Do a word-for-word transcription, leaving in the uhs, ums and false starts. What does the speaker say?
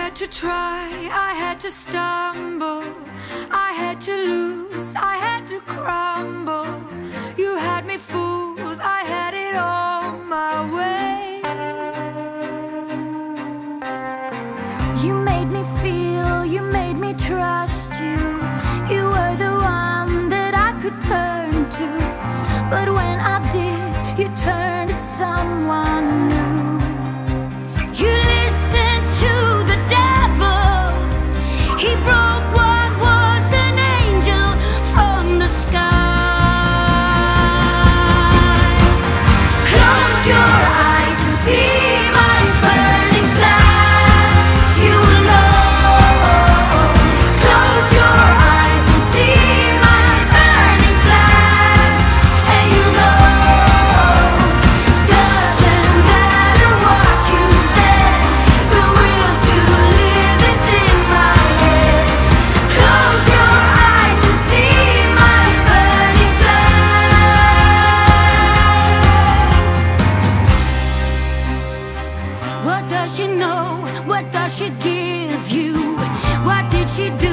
had to try, I had to stumble, I had to lose, I had to crumble. You had me fooled, I had it all my way. You made me feel, you made me trust you. You were the one that I could turn to. But when I did, you turned to someone new. You listened to the devil. He broke what was an angel from the sky. Close your eyes and see my burning flash. You will know. Close your eyes and see my burning flash, and you know. Doesn't matter what you said, the will to live is in my head. Close your eyes and see my burning flash. What does she know? What does she give you? What did she do